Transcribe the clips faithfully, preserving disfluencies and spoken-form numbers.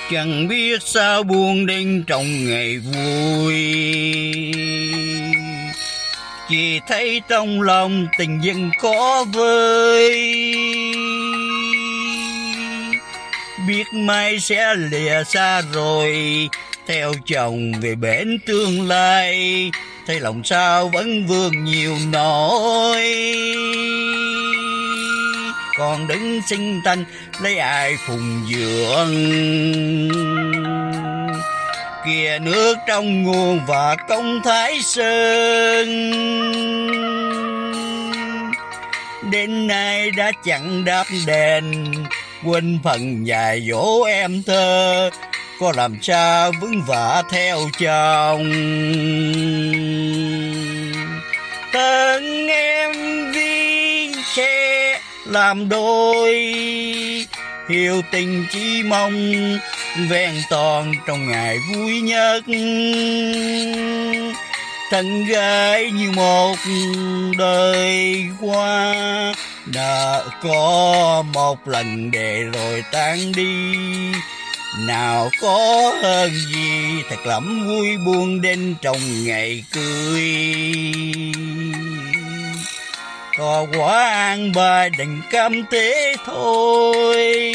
Chẳng biết sao buồn đến trong ngày vui, chỉ thấy trong lòng tình dân khó vơi. Biết mai sẽ lìa xa rồi, theo chồng về bến tương lai, thấy lòng sao vẫn vương nhiều nỗi. Còn đứng sinh tanh lấy ai phụng dưỡng, kìa nước trong nguồn và công Thái Sơn. Đến nay đã chẳng đáp đền, quên phần dài dỗ em thơ, có làm sao vững vả theo chồng. Thân em vì sẽ làm đôi, hiểu tình chỉ mong vẹn toàn trong ngày vui nhất. Thân gái như một đời qua, đã có một lần để rồi tan đi. Nào có hơn gì thật lắm vui buồn đến trong ngày cưới. To quá an bài đành cam thế thôi,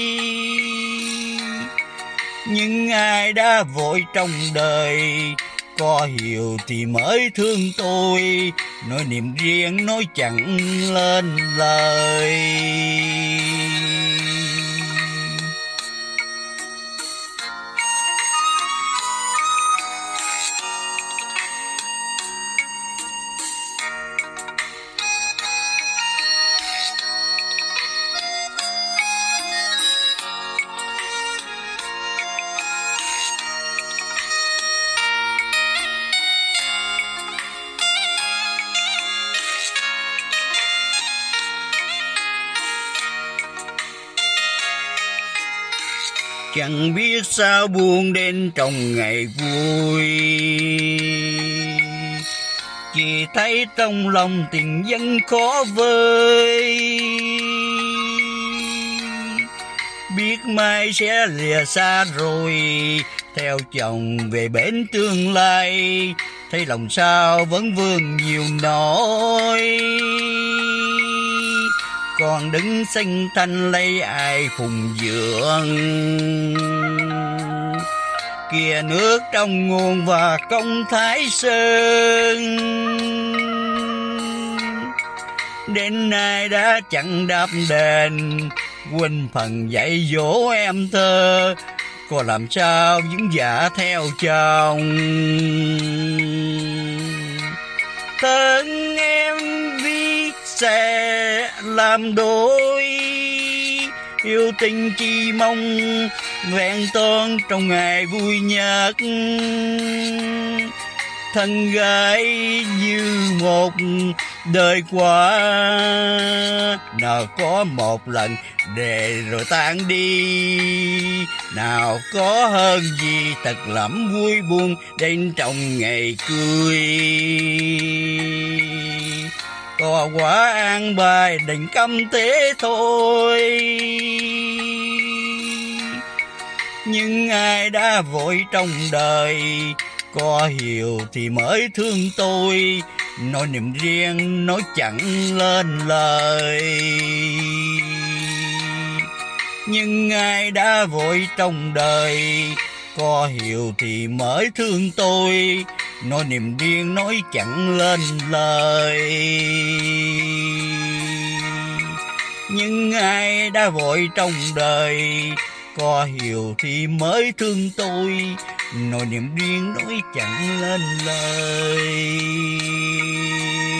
nhưng ai đã vội trong đời, có hiểu thì mới thương tôi. Nỗi niềm riêng nói chẳng lên lời. Chẳng biết sao buồn đến trong ngày vui, chỉ thấy trong lòng tình dân khó vơi. Biết mai sẽ lìa xa rồi, theo chồng về bến tương lai, thấy lòng sao vẫn vương nhiều nỗi. Còn đứng xanh thanh lấy ai phụng dưỡng, kìa nước trong nguồn và công Thái Sơn. Đến nay đã chẳng đáp đền, quên phần dạy dỗ em thơ, có làm sao vững dạ theo chồng. Thân em biết sẽ làm đôi, yêu tình chỉ mong vẹn toàn trong ngày vui nhất. Thân gái như một đời qua, nào có một lần để rồi tan đi. Nào có hơn gì thật lắm vui buồn đến trong ngày cưới. To quá an bài đành câm thế thôi, nhưng ai đã vội trong đời, có hiểu thì mới thương tôi. Nỗi niềm riêng nói chẳng lên lời, nhưng ai đã vội trong đời, có hiểu thì mới thương tôi. Nỗi niềm riêng nói chẳng lên lời, nhưng ai đã vội trong đời, có hiểu thì mới thương tôi. Nỗi niềm riêng nói chẳng lên lời.